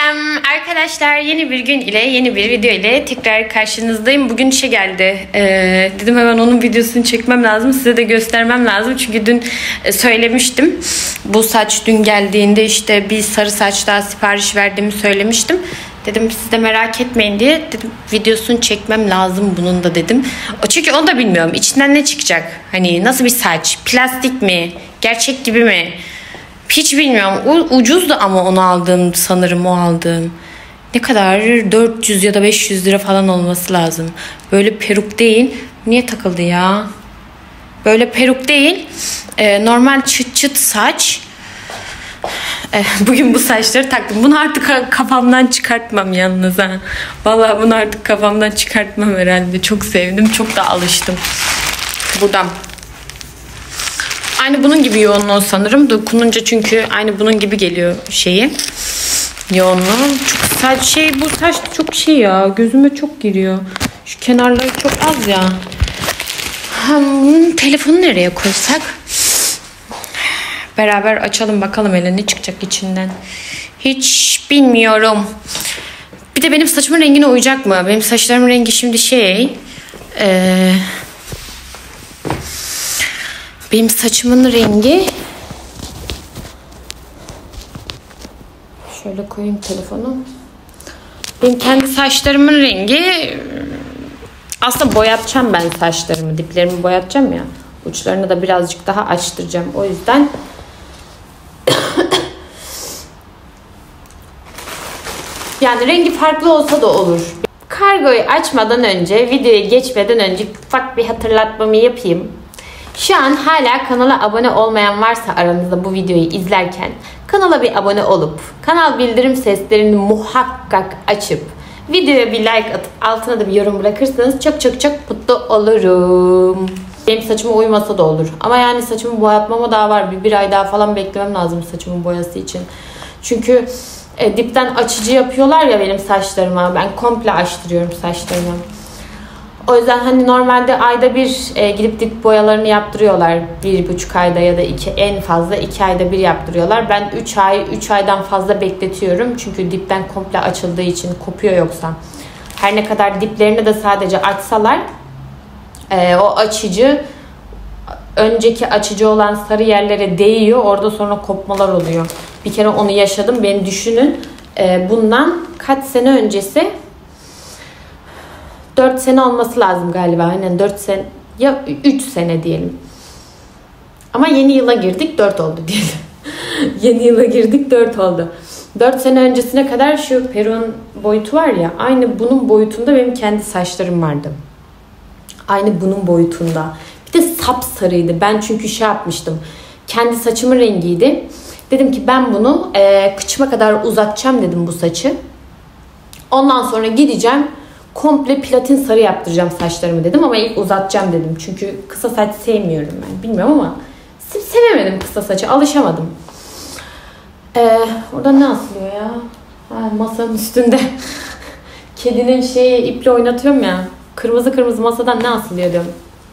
Selam arkadaşlar, yeni bir gün ile yeni bir video ile tekrar karşınızdayım. Bugün işe geldi. Dedim hemen onun videosunu çekmem lazım, size de göstermem lazım. Çünkü dün söylemiştim. Bu saç dün geldiğinde işte bir sarı saç daha sipariş verdiğimi söylemiştim. Dedim siz de merak etmeyin diye dedim videosunu çekmem lazım bunun da dedim. Çünkü onu da bilmiyorum içinden ne çıkacak. Hani nasıl bir saç, plastik mi, gerçek gibi mi? Hiç bilmiyorum. Ucuzdu ama onu aldığım, sanırım o aldığım. Ne kadar? 400 ya da 500 lira falan olması lazım. Böyle peruk değil. Niye takıldı ya? Böyle peruk değil. Normal çıt çıt saç. Bugün bu saçları taktım. Bunu artık kafamdan çıkartmam yalnız ha. Vallahi bunu artık kafamdan çıkartmam herhalde. Çok sevdim. Çok da alıştım. Buradan. Aynı bunun gibi yoğunluğu sanırım. Dokununca çünkü aynı bunun gibi geliyor şeyi. Yoğunluğu. Çok saç bu saç çok şey ya. Gözüme çok giriyor. Şu kenarları çok az ya. Telefonu nereye koysak? Beraber açalım bakalım hele ne çıkacak içinden. Hiç bilmiyorum. Bir de benim saçımın rengine uyacak mı? Benim saçlarımın rengi şimdi benim saçımın rengi, şöyle koyayım telefonu. Benim kendi saçlarımın rengi, aslında boyatacağım ben saçlarımı, diplerimi boyatacağım ya. Uçlarını da birazcık daha açtıracağım. O yüzden yani rengi farklı olsa da olur. Kargoyu açmadan önce, videoya geçmeden önce ufak bir hatırlatmamı yapayım. Şu an hala kanala abone olmayan varsa aranızda bu videoyu izlerken kanala bir abone olup kanal bildirim seslerini muhakkak açıp videoya bir like atıp altına da bir yorum bırakırsanız çok çok çok mutlu olurum. Benim saçıma uymasa da olur. Ama yani saçımı boyatmama daha var. Bir ay daha falan beklemem lazım saçımın boyası için. Çünkü dipten açıcı yapıyorlar ya benim saçlarıma. Ben komple açtırıyorum saçlarımı. O yüzden hani normalde ayda bir gidip dip boyalarını yaptırıyorlar. 1,5 ayda ya da en fazla 2 ayda bir yaptırıyorlar. Ben 3 aydan fazla bekletiyorum. Çünkü dipten komple açıldığı için kopuyor yoksa. Her ne kadar diplerini de sadece açsalar o açıcı önceki açıcı olan sarı yerlere değiyor. Orada sonra kopmalar oluyor. Bir kere onu yaşadım. Beni düşünün. Bundan kaç sene öncesi? 4 sene olması lazım galiba. Aynen 4 sene ya 3 sene diyelim. Ama yeni yıla girdik 4 oldu diyelim. Yeni yıla girdik 4 oldu. 4 sene öncesine kadar şu peruğun boyutu var ya, aynı bunun boyutunda benim kendi saçlarım vardı. Aynı bunun boyutunda. Bir de sapsarıydı. Ben çünkü yapmıştım. Kendi saçımın rengiydi. Dedim ki ben bunu kıçıma kadar uzatacağım dedim bu saçı. Ondan sonra gideceğim. Komple platin sarı yaptıracağım saçlarımı dedim ama ilk uzatacağım dedim. Çünkü kısa saç sevmiyorum ben. Bilmiyorum ama sevemedim kısa saçı. Alışamadım. Orada ne asılıyor ya? Masanın üstünde. Kedinin iple oynatıyorum ya. Kırmızı kırmızı masadan ne asılıyor diyorum.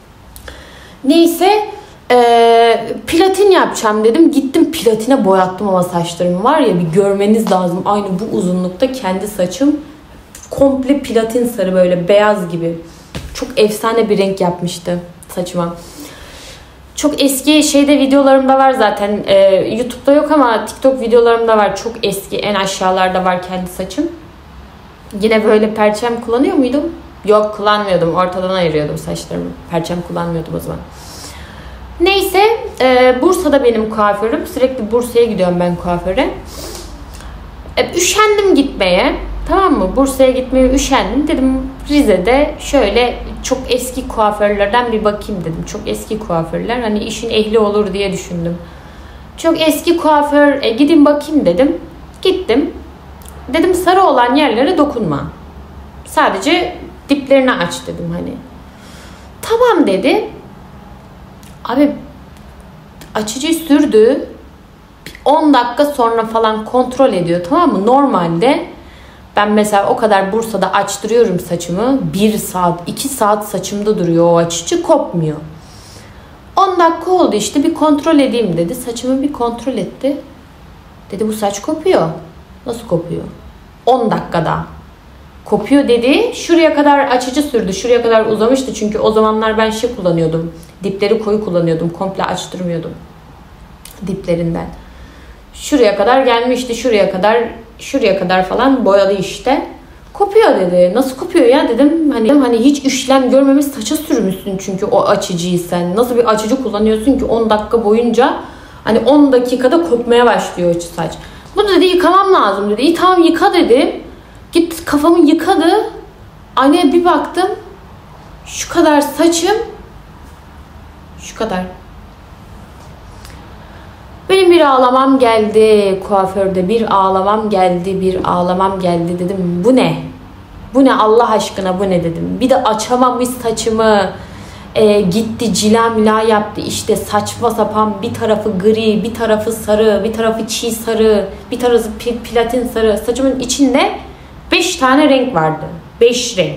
Neyse platin yapacağım dedim. Gittim platine boyattım ama saçlarımı var ya, bir görmeniz lazım. Aynı bu uzunlukta kendi saçım. Komple platin sarı, böyle beyaz gibi. Çok efsane bir renk yapmıştı saçıma. Çok eski videolarımda var zaten. YouTube'da yok ama TikTok videolarımda var. Çok eski, en aşağılarda var kendi saçım. Yine böyle perçem kullanıyor muydum? Yok, kullanmıyordum. Ortadan ayırıyordum saçlarımı. Perçem kullanmıyordum o zaman. Neyse, Bursa'da benim kuaförüm. Sürekli Bursa'ya gidiyorum ben kuaföre. Üşendim gitmeye. Tamam mı? Bursa'ya gitmeye üşendim. Dedim Rize'de şöyle çok eski kuaförlerden bir bakayım dedim. Çok eski kuaförler. Hani işin ehli olur diye düşündüm. Çok eski kuaför, gidin bakayım dedim. Gittim. Dedim sarı olan yerlere dokunma. Sadece diplerini aç dedim hani. Tamam dedi. Abi açıcıyı sürdü. 10 dakika sonra falan kontrol ediyor, tamam mı? Normalde ben mesela o kadar Bursa'da açtırıyorum saçımı. 1 saat, 2 saat saçımda duruyor o açıcı, kopmuyor. 10 dakika oldu işte, bir kontrol edeyim dedi. Saçımı bir kontrol etti. Dedi bu saç kopuyor. Nasıl kopuyor? 10 dakikada kopuyor dedi. Şuraya kadar açıcı sürdü. Şuraya kadar uzamıştı. Çünkü o zamanlar ben şey kullanıyordum. Dipleri koyu kullanıyordum. Komple açtırmıyordum. Diplerinden. Şuraya kadar gelmişti. Şuraya kadar falan boyalı işte. Kopuyor dedi. Nasıl kopuyor ya dedim. Hani hiç işlem görmemiş saça sürmüşsün çünkü o açıcıyı sen. Nasıl bir açıcı kullanıyorsun ki 10 dakika boyunca hani 10 dakikada kopmaya başlıyor saç. Bu dedi yıkamam lazım dedi. İyi tamam yıka dedim. Git kafamı yıkadı. Aynaya bir baktım. Şu kadar saçım. Şu kadar. Benim bir ağlamam geldi kuaförde. Bir ağlamam geldi dedim. Bu ne? Bu ne Allah aşkına bu ne dedim. Bir de açamamış saçımı. Gitti cila mila yaptı. İşte saçma sapan bir tarafı gri, bir tarafı sarı, bir tarafı çiğ sarı, bir tarafı platin sarı. Saçımın içinde 5 tane renk vardı. 5 renk.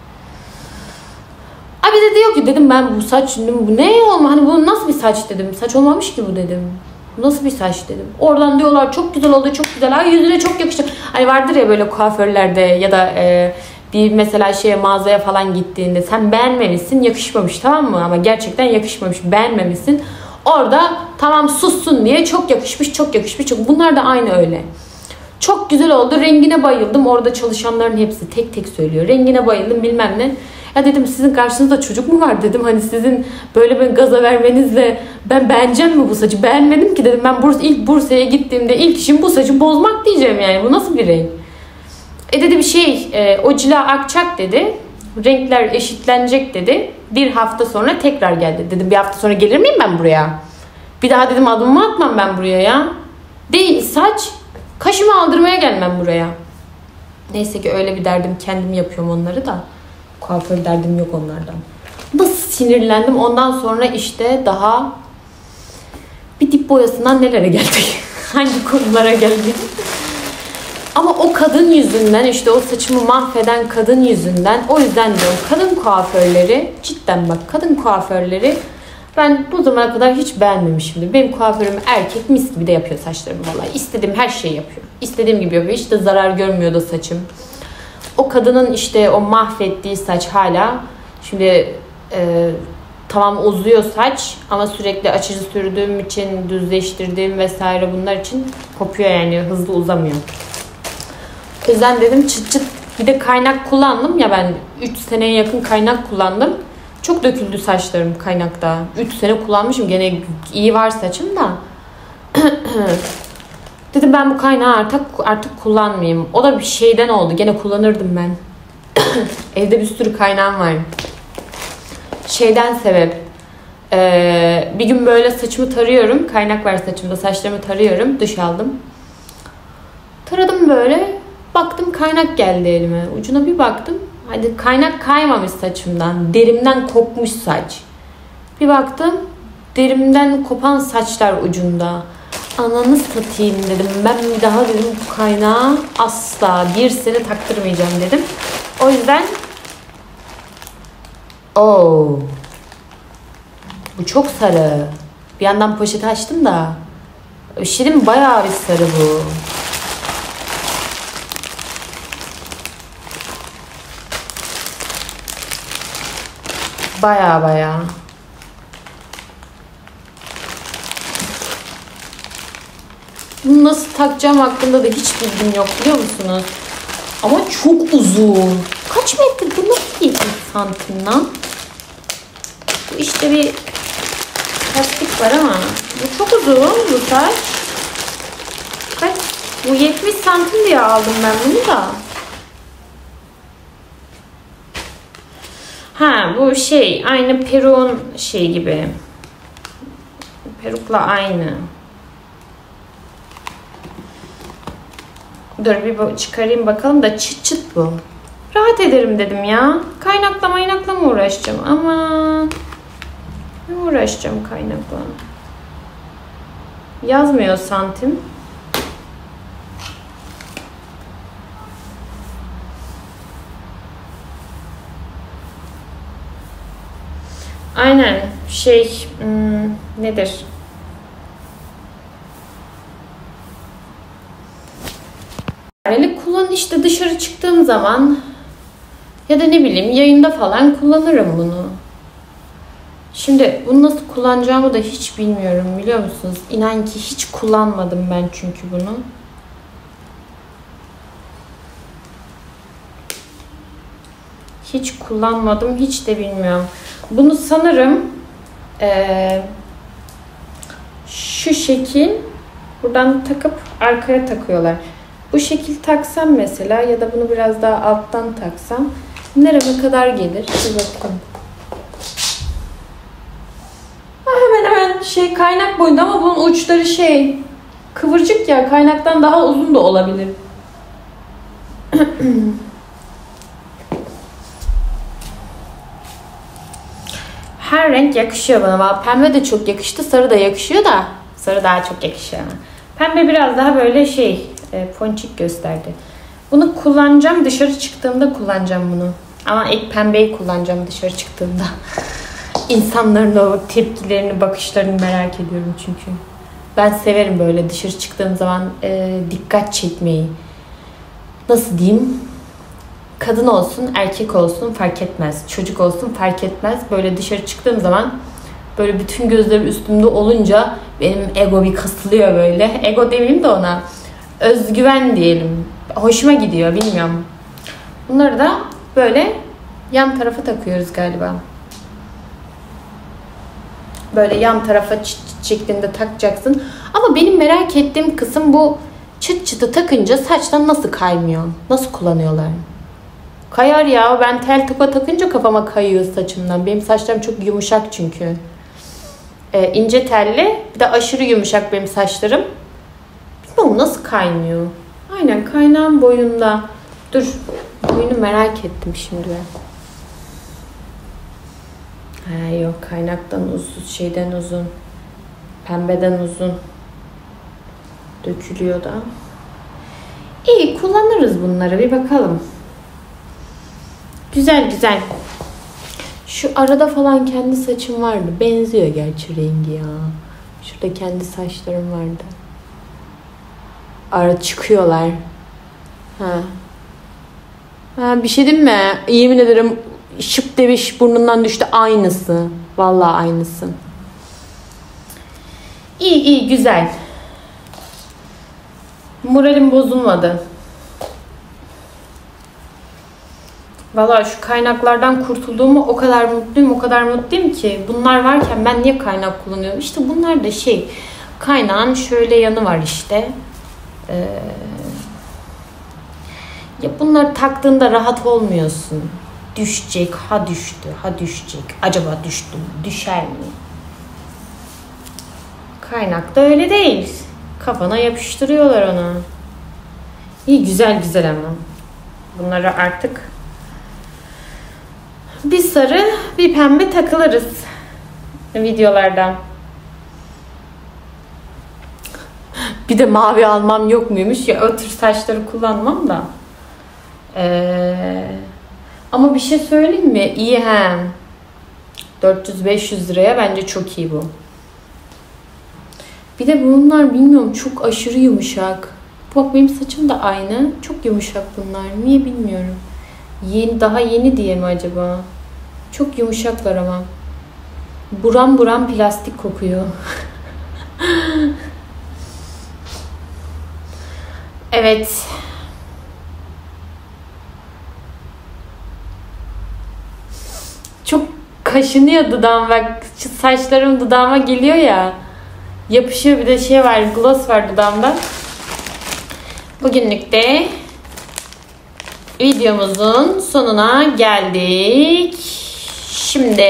Abi de diyor ki dedim ben bu saç bu ne olma hani bu nasıl bir saç dedim. Saç olmamış ki bu dedim. Nasıl bir saç dedim. Oradan diyorlar çok güzel oldu çok güzel. Ay yüzüne çok yakıştı. Hani vardır ya böyle kuaförlerde ya da bir mesela mağazaya falan gittiğinde sen beğenmemişsin yakışmamış tamam mı? Ama gerçekten yakışmamış beğenmemişsin. Orada tamam sussun diye çok yakışmış çok yakışmış. Bunlar da aynı öyle. Çok güzel oldu. Rengine bayıldım. Orada çalışanların hepsi tek tek söylüyor. Rengine bayıldım bilmem ne. Ya dedim sizin karşınızda çocuk mu var dedim. Hani sizin böyle bir gaza vermenizle ben beğeneceğim mi bu saçı? Beğenmedim ki dedim. Ben ilk Bursa'ya gittiğimde ilk işim bu saçı bozmak diyeceğim yani. Bu nasıl bir renk? Dedi o cila akacak dedi. Renkler eşitlenecek dedi. Bir hafta sonra tekrar geldi. Dedim bir hafta sonra gelir miyim ben buraya? Bir daha dedim adımımı atmam ben buraya ya. Değil saç. Kaşımı aldırmaya gelmem buraya. Neyse ki öyle bir derdim kendim yapıyorum onları da. Kuaför derdim yok onlardan. Nasıl sinirlendim ondan sonra işte daha bir dip boyasından nelere geldik. Hangi konulara geldik. Ama o kadın yüzünden işte o saçımı mahveden kadın yüzünden o yüzden diyorum kadın kuaförleri cidden bak kadın kuaförleri ben bu zamana kadar hiç beğenmemişimdir. Benim kuaförüm erkek mis gibi de yapıyor saçlarımı vallahi. İstediğim her şeyi yapıyor. İstediğim gibi yapıyor. Hiç de zarar görmüyordu saçım. O kadının işte o mahvettiği saç hala şimdi tamam uzuyor saç ama sürekli açıcı sürdüğüm için düzleştirdiğim vesaire bunlar için kopuyor yani hızlı uzamıyor. O yüzden dedim çıt çıt bir de kaynak kullandım ya ben 3 seneye yakın kaynak kullandım. Çok döküldü saçlarım kaynakta. 3 sene kullanmışım. Gene iyi var saçım da. Dedim ben bu kaynağı artık kullanmayayım. O da bir şeyden oldu. Gene kullanırdım ben. Evde bir sürü kaynağım var. Şeyden sebep. Bir gün böyle saçımı tarıyorum. Kaynak var saçımda. Saçlarımı tarıyorum. Duş aldım. Taradım böyle. Baktım kaynak geldi elime. Ucuna bir baktım. Hadi kaynak kaymamış saçımdan. Derimden kopmuş saç. Bir baktım derimden kopan saçlar ucunda. Ananı satayım dedim. Ben bir daha dedim bu kaynağı asla bir sene taktırmayacağım dedim. O yüzden bu çok sarı. Bir yandan poşeti açtım da şirin bayağı bir sarı bu. Baya. Bunu nasıl takacağım hakkında da hiç bilgim yok biliyor musunuz? Ama çok uzun. Kaç metre? Bu nasıl 70 santim lan? Bu işte bir lastik var ama bu çok uzun bu saç. Kaç? Bu 70 santim diye aldım ben bunu da. Ha bu aynı perukun gibi. Perukla aynı. Dur bir çıkarayım bakalım da çıt çıt bu. Rahat ederim dedim ya. Kaynakla mı uğraşacağım? Aman. Ne uğraşacağım kaynakla? Yazmıyor santim. Aynen nedir? Kullanıyorum zaman işte dışarı çıktığım zaman ya da ne bileyim yayında falan kullanırım bunu. Şimdi bunu nasıl kullanacağımı da hiç bilmiyorum, biliyor musunuz? İnan ki hiç kullanmadım ben çünkü bunu. Hiç kullanmadım, hiç de bilmiyorum. Bunu sanırım şu şekil buradan takıp arkaya takıyorlar. Bu şekil taksam mesela ya da bunu biraz daha alttan taksam nereye kadar gelir? Bir bakın. Hemen hemen kaynak boyunda ama bunun uçları kıvırcık ya, kaynaktan daha uzun da olabilir. Her renk yakışıyor bana. Pembe de çok yakıştı. Sarı da yakışıyor da. Sarı daha çok yakışıyor. Pembe biraz daha böyle ponçik gösterdi. Bunu kullanacağım. Dışarı çıktığımda kullanacağım bunu. Ama ilk pembeyi kullanacağım dışarı çıktığımda. İnsanların o tepkilerini, bakışlarını merak ediyorum çünkü. Ben severim böyle dışarı çıktığım zaman dikkat çekmeyi. Nasıl diyeyim? Kadın olsun, erkek olsun fark etmez. Çocuk olsun fark etmez. Böyle dışarı çıktığım zaman böyle bütün gözlerim üstümde olunca benim ego bir kasılıyor böyle. Ego demeyeyim de ona. Özgüven diyelim. Hoşuma gidiyor, bilmiyorum. Bunları da böyle yan tarafa takıyoruz galiba. Böyle yan tarafa çıt çıt şeklinde takacaksın. Ama benim merak ettiğim kısım bu çıt çıtı takınca saçtan nasıl kaymıyor? Nasıl kullanıyorlar? Kayar ya. Ben tel toka takınca kafama kayıyor saçımdan. Benim saçlarım çok yumuşak çünkü. İnce telli. Bir de aşırı yumuşak benim saçlarım. Bilmiyorum nasıl kaymıyor. Aynen kaynağın boyunda. Dur. Boyunu merak ettim şimdi ben. Yok kaynaktan uzun. Şeyden uzun. Pembeden uzun. Dökülüyor da. İyi kullanırız bunları. Bir bakalım. Güzel güzel. Şu arada falan kendi saçım vardı. Benziyor gerçi rengi ya. Şurada kendi saçlarım vardı. Ara çıkıyorlar. Bir şey diyeyim mi? Yemin ederim şıp deviş burnundan düştü. Aynısı. Vallahi aynısı. İyi güzel. Moralim bozulmadı. Vallahi şu kaynaklardan kurtulduğumu o kadar mutluyum ki. Bunlar varken ben niye kaynak kullanıyorum? İşte bunlar da kaynağın şöyle yanı var işte. Ya bunları taktığında rahat olmuyorsun. Düşecek, ha düştü, ha düşecek. Acaba düştü mü, düşer mi? Kaynakta öyle değil. Kafana yapıştırıyorlar onu. İyi güzel ama. Bunları artık bir sarı, bir pembe takılırız videolardan. Bir de mavi almam yok muymuş ya, o tür saçları kullanmam da. Ama bir şey söyleyeyim mi? İyi he. 400-500 liraya bence çok iyi bu. Bir de bunlar bilmiyorum çok aşırı yumuşak. Bak benim saçım da aynı. Çok yumuşak bunlar. Niye bilmiyorum. Daha yeni diye mi acaba? Çok yumuşaklar ama. Buram buram plastik kokuyor. Evet. Çok kaşınıyor dudağım, bak saçlarım dudağıma geliyor ya. Yapışıyor, bir de var, gloss var dudağımda. Bugünlük de videomuzun sonuna geldik. Şimdi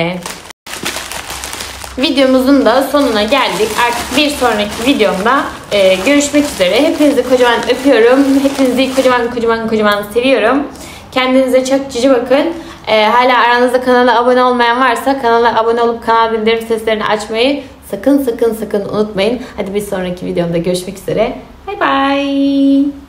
videomuzun da sonuna geldik. Artık bir sonraki videomda görüşmek üzere. Hepinizi kocaman öpüyorum. Hepinizi kocaman seviyorum. Kendinize çok cici bakın. Hala aranızda kanala abone olmayan varsa kanala abone olup kanal bildirim seslerini açmayı sakın unutmayın. Hadi bir sonraki videomda görüşmek üzere. Bye bye.